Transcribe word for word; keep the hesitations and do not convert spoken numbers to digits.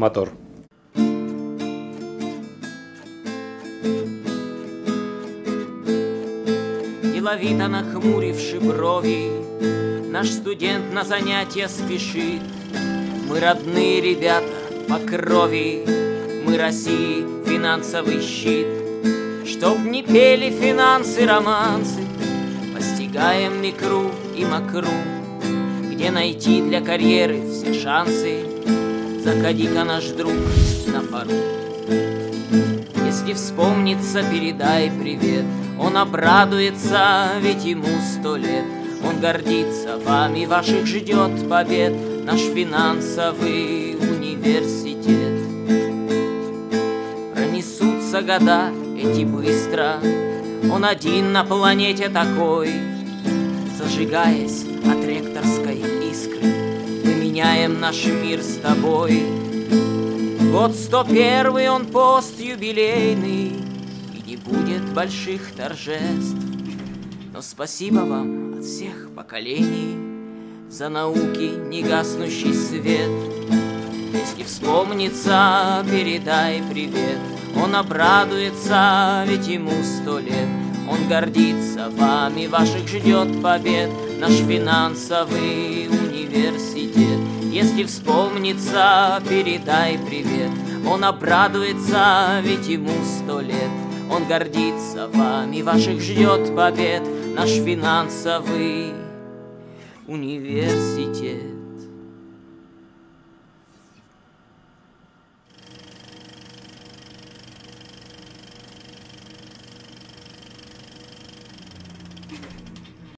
мотор. Деловито нахмуривши брови, наш студент на занятия спешит. Мы родные ребята по крови, мы России финансовый щит. Чтоб не пели финансы романсы, постигаем микру и макру. Где найти для карьеры все шансы, заходи-ка, наш друг, на фору. Если вспомнится, передай привет. Он обрадуется, ведь ему сто лет. Он гордится вами, ваших ждет побед наш финансовый университет. Пронесутся года эти быстро, он один на планете такой. Зажигаясь от ректорской искры, мы меняем наш мир с тобой. Год сто первый, он постюбилейный, и не будет больших торжеств. Но спасибо вам от всех поколений за науки негаснущий свет. Если вспомнится, передай привет. Он обрадуется, ведь ему сто лет. Он гордится вами, ваших ждет побед наш финансовый университет. Если вспомнится, передай привет. Он обрадуется, ведь ему сто лет. Он гордится вами, ваших ждет побед наш финансовый университет.